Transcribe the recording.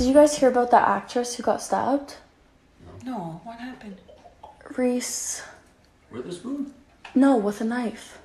Did you guys hear about that actress who got stabbed? No, what happened? Reese Witherspoon? No, with a knife.